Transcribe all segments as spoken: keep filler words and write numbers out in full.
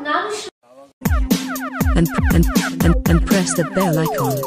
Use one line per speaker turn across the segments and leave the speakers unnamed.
and, and, and, and press the bell icon.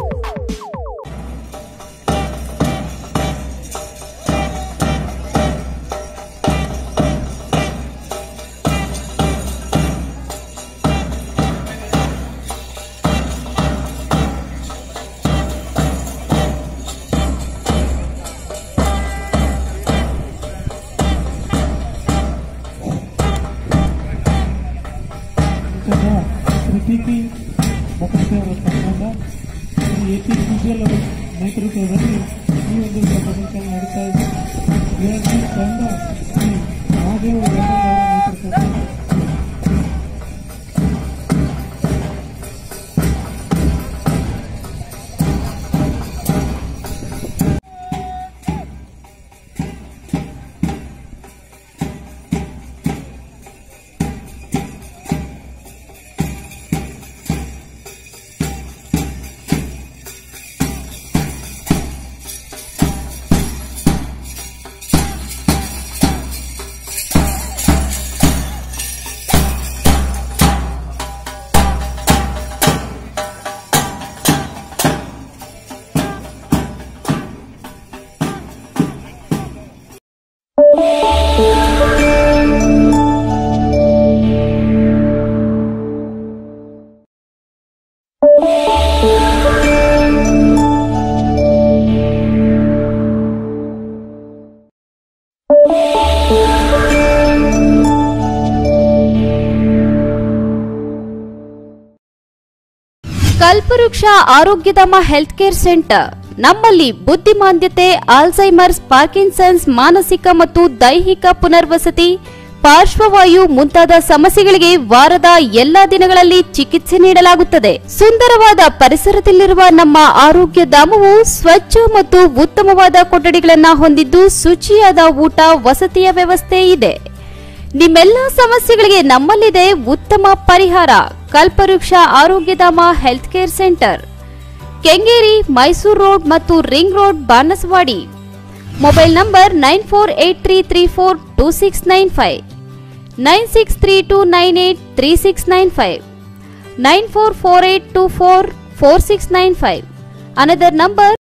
ಪ್ರತೀತಿ ಭಕ್ತಿ ಅವರ ಎಪಿ ವಿಜುವಲ್ ಅವರ ನೇತೃತ್ವದಲ್ಲಿ ಈ ಒಂದು ಪ್ರದರ್ಶನ ನಡೀತಾ ಇದೆ. ವಿರಾಜಿ ತಂಡ ಮಹಾದೇವ ಅವರ ನೇತೃತ್ವದಲ್ಲಿ
ಕಲ್ಪವೃಕ್ಷ ಆರೋಗ್ಯಧಾಮ ಹೆಲ್ತ್ ಕೇರ್ ಸೆಂಟರ್. ನಮ್ಮಲ್ಲಿ ಬುದ್ಧಿಮಾಂದ್ಯತೆ, ಆಲ್ಝೈಮರ್ಸ್, ಪಾರ್ಕಿನ್ಸನ್ಸ್, ಮಾನಸಿಕ ಮತ್ತು ದೈಹಿಕ ಪುನರ್ವಸತಿ, ಪಾರ್ಶ್ವವಾಯು ಮುಂತಾದ ಸಮಸ್ಯೆಗಳಿಗೆ ವಾರದ ಎಲ್ಲಾ ದಿನಗಳಲ್ಲಿ ಚಿಕಿತ್ಸೆ ನೀಡಲಾಗುತ್ತದೆ. ಸುಂದರವಾದ ಪರಿಸರದಲ್ಲಿರುವ ನಮ್ಮ ಆರೋಗ್ಯ ಧಾಮವು ಸ್ವಚ್ಛ ಮತ್ತು ಉತ್ತಮವಾದ ಕೊಠಡಿಗಳನ್ನು ಹೊಂದಿದ್ದು ಶುಚಿಯಾದ ಊಟ, ವಸತಿಯ ವ್ಯವಸ್ಥೆ ಇದೆ. ನಿಮ್ಮೆಲ್ಲ ಸಮಸ್ಯೆಗಳಿಗೆ ನಮ್ಮಲ್ಲಿದೆ ಉತ್ತಮ ಪರಿಹಾರ. Kalpavriksha Arogyadhama health care centre, Kengeri, Mysuru road ಮತ್ತು ring road, Banaswadi. Mobile number nine four eight three three four two six nine five, nine six three two nine eight three six nine five, nine four four eight two four four six nine five. Another number